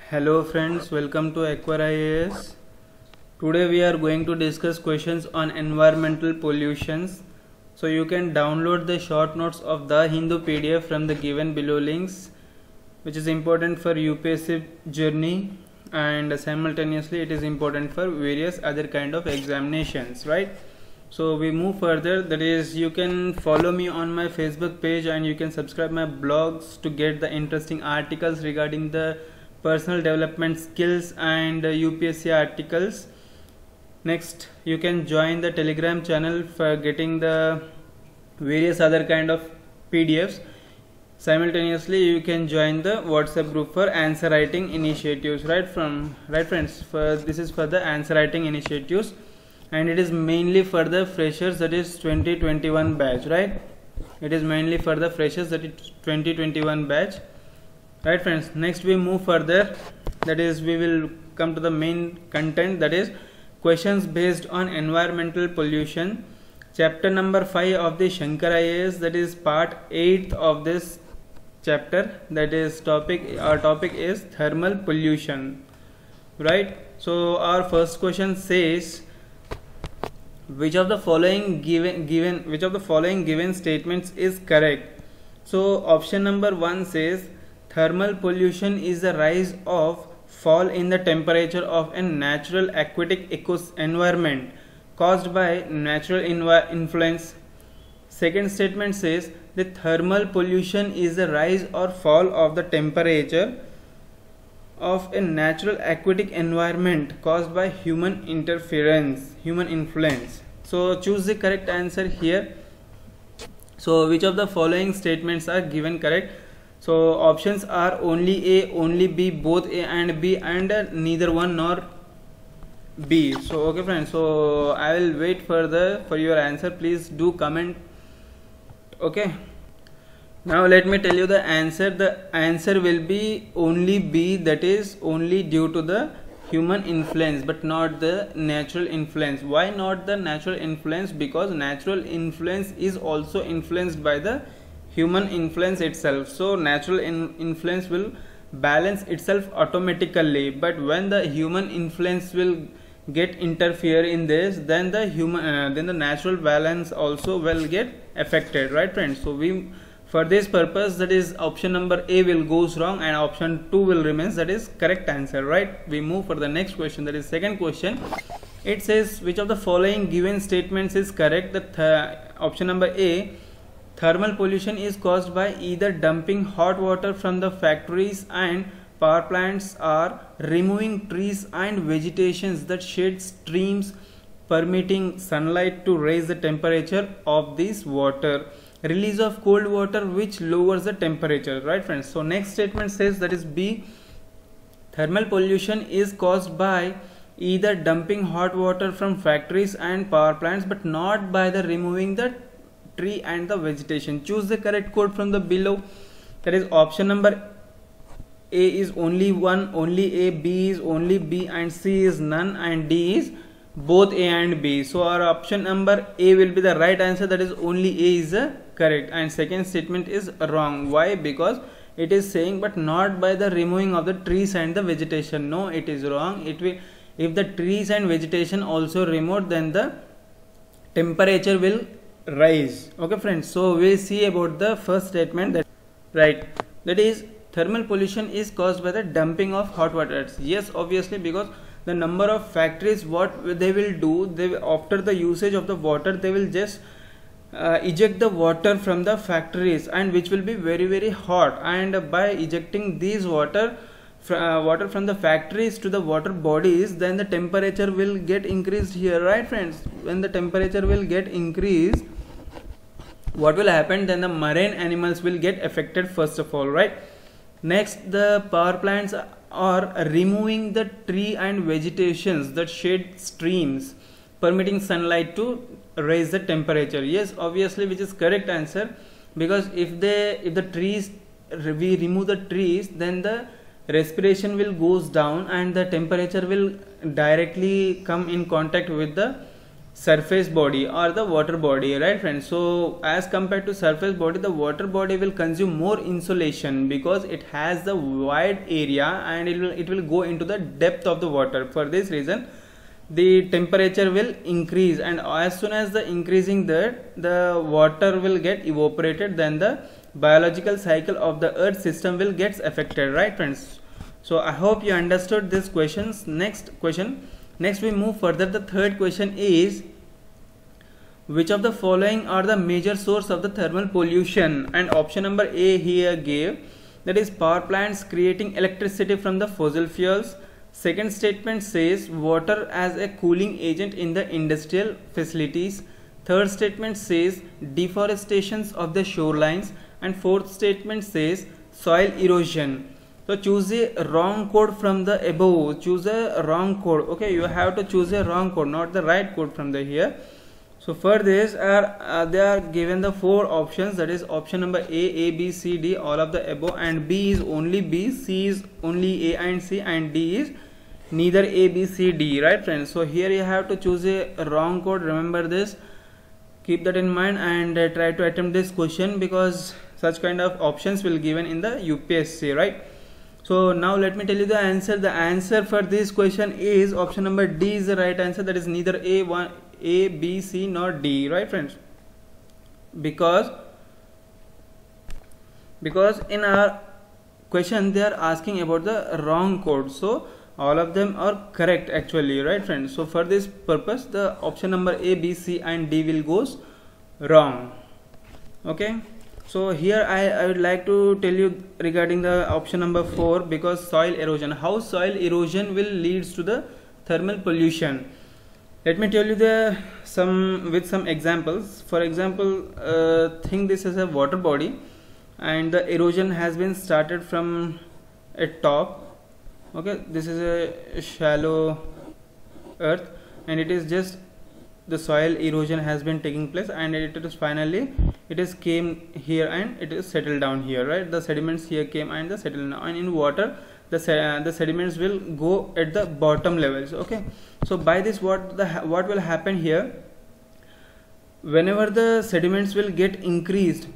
Hello friends, welcome to Aquar IAS. Today we are going to discuss questions on environmental pollutions. So you can download the short notes of the Hindu PDF from the given below links, which is important for UPSC journey, and simultaneously it is important for various other kind of examinations, right? So we move further, that is, you can follow me on my Facebook page and you can subscribe my blogs to get the interesting articles regarding the personal development skills and UPSC articles. Next, you can join the Telegram channel for getting the various other kind of PDFs. Simultaneously, you can join the WhatsApp group for answer writing initiatives. Right friends, this is for the answer writing initiatives, and it is mainly for the freshers, that is 2021 batch. Right, it is mainly for the freshers, that is 2021 batch. Right friends, next we move further, that is we will come to the main content, that is questions based on environmental pollution, chapter number 5 of the Shankar IAS, that is part 8th of this chapter. That is our topic is thermal pollution. Right, so our first question says, which of the following given statements is correct? So option number 1 says thermal pollution is the rise of fall in the temperature of a natural aquatic environment caused by natural influence. Second statement says the thermal pollution is the rise or fall of the temperature of a natural aquatic environment caused by human influence. So choose the correct answer here. So which of the following statements are given correct? So options are only A, only B, both A and B, and neither one nor B. So okay friends, so I will wait for your answer. Please do comment. Okay, now let me tell you the answer. The answer will be only B, that is only due to the human influence but not the natural influence. Why not the natural influence? Because natural influence is also influenced by the human influence itself. So natural influence will balance itself automatically, but when the human influence will get interfere in this, then the natural balance also will get affected. Right friends, so for this purpose, that is option number A will goes wrong and option 2 will remains, that is correct answer. Right, we move for the next question, that is second question. It says which of the following given statements is correct? Option number A, thermal pollution is caused by either dumping hot water from the factories and power plants or removing trees and vegetations that shade streams, permitting sunlight to raise the temperature of this water. Release of cold water which lowers the temperature. Right friends, so next statement says, that is B, thermal pollution is caused by either dumping hot water from factories and power plants but not by the removing the tree and the vegetation. Choose the correct code from the below. That is option number A is only one, only A, B is only B, and C is none, and D is both A and B. So our option number A will be the right answer, that is only A is the correct, and second statement is wrong. Why? Because it is saying but not by the removing of the trees and the vegetation. No, it is wrong. It will, if the trees and vegetation also removed, then the temperature will rise. Okay friends, so we see about the first statement, that is thermal pollution is caused by the dumping of hot water. Yes, obviously, because the number of factories, what they will do, after the usage of the water, they will just eject the water from the factories, and which will be very very hot, and by ejecting these water from the factories to the water bodies, then the temperature will get increased here. Right friends, when the temperature will get increased, what will happen? Then the marine animals will get affected first of all. Right, next, the power plants are removing the tree and vegetations that shade streams, permitting sunlight to raise the temperature. Yes, obviously, which is correct answer, because if we remove the trees, then the respiration will goes down and the temperature will directly come in contact with the surface body or the water body, right friends? So as compared to surface body, the water body will consume more insulation because it has the wide area and it will go into the depth of the water. For this reason the temperature will increase, and as soon as the increasing that, the water will get evaporated, then the biological cycle of the earth system will gets affected, right friends? So I hope you understood these questions. Next we move further. The third question is, which of the following are the major source of the thermal pollution? And option number A here gave, that is power plants creating electricity from the fossil fuels. Second statement says water as a cooling agent in the industrial facilities. Third statement says deforestations of the shorelines. And fourth statement says soil erosion. So choose a wrong code from the above. Choose a wrong code. Okay, you have to choose a wrong code, not the right code from the here. So for this they are given the four options, that is option number A, B, C, D, all of the above, and B is only B, C is only A and C, and D is neither A, B, C, D, right friends? So here you have to choose a wrong code. Remember this, keep that in mind, and try to attempt this question because such kind of options will given in the UPSC, right? So now let me tell you the answer. The answer for this question is option number D is the right answer, that is neither A, B, C nor D, right friends? Because in our question they are asking about the wrong code, so all of them are correct actually, right friends? So for this purpose the option number A, B, C and D will goes wrong. Okay, so here I would like to tell you regarding the option number 4, because soil erosion, how soil erosion will leads to the thermal pollution. Let me tell you with some examples. For example, think this is a water body and the erosion has been started from a top. Okay, this is a shallow earth and it is just the soil erosion has been taking place, and it is finally came here and it is settled down here, right? The sediments here came and the settled down, and in water the sediments will go at the bottom levels. Okay, so by this what will happen here, whenever the sediments will get increased,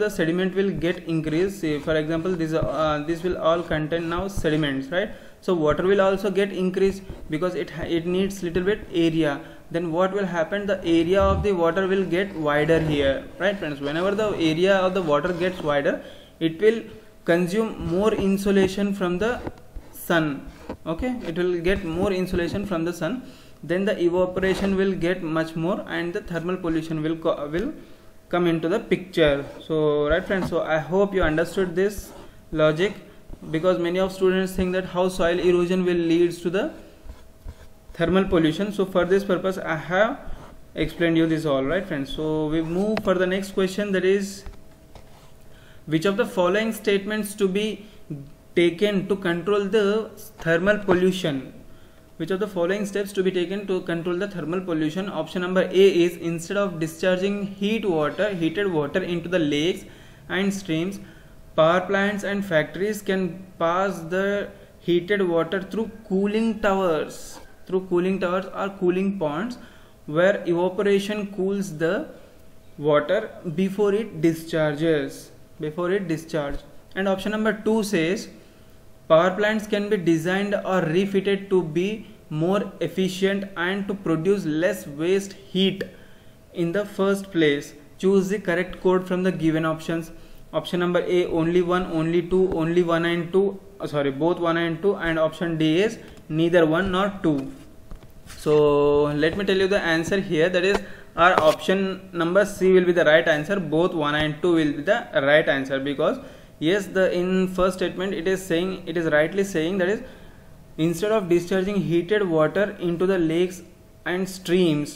say for example this will all contain now sediments, right? So water will also get increased because it needs little bit area. Then what will happen, the area of the water will get wider here, right friends? Whenever the area of the water gets wider, it will consume more insulation from the sun. Okay, it will get more insulation from the sun, then the evaporation will get much more and the thermal pollution will come into the picture. So right friends, so I hope you understood this logic, because many of students think that how soil erosion will leads to the thermal pollution. So for this purpose I have explained you this all, right friends? So we move for the next question, that is, which of the following statements to be taken to control the thermal pollution? Which of the following steps to be taken to control the thermal pollution? Option number A is, instead of discharging heated water into the lakes and streams, power plants and factories can pass the heated water through cooling towers or cooling ponds, where evaporation cools the water before it discharges. And option number 2 says, power plants can be designed or refitted to be more efficient and to produce less waste heat in the first place. Choose the correct code from the given options. Option number A, only 1, only 2, only 1 and 2, both 1 and 2, and option D is neither 1 nor 2. So let me tell you the answer here, that is our option number C will be the right answer. Both 1 and 2 will be the right answer, because yes, in first statement it is rightly saying that is, instead of discharging heated water into the lakes and streams,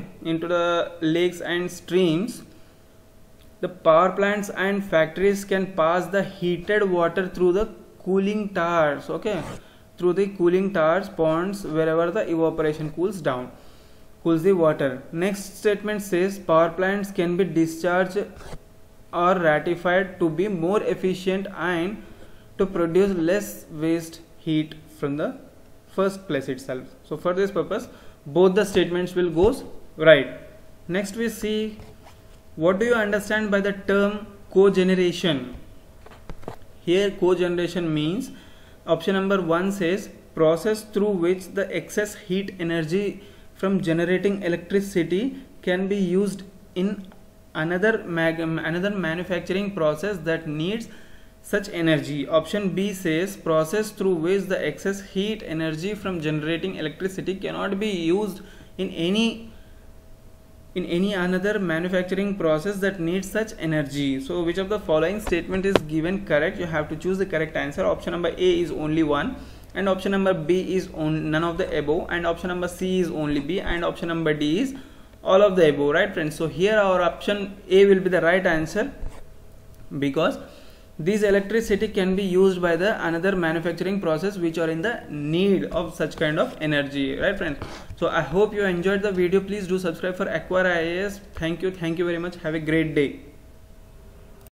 the power plants and factories can pass the heated water through the cooling towers, ponds, wherever the evaporation cools the water. Next statement says, power plants can be discharged or ratified to be more efficient and to produce less waste heat from the first place itself. So for this purpose both the statements will goes Right. Next we see, what do you understand by the term cogeneration? Here cogeneration means, option number 1 says, process through which the excess heat energy from generating electricity can be used in another manufacturing process that needs such energy. Option B says, process through which the excess heat energy from generating electricity cannot be used in any another manufacturing process that needs such energy. So which of the following statement is given correct? You have to choose the correct answer. Option number A is only one, and option number B is none of the above, and option number C is only B, and option number D is all of the above. Right friends, so here our option A will be the right answer, because this electricity can be used by the another manufacturing process which are in the need of such kind of energy. Right friends, so I hope you enjoyed the video. Please do subscribe for Acquire IAS. Thank you very much. Have a great day.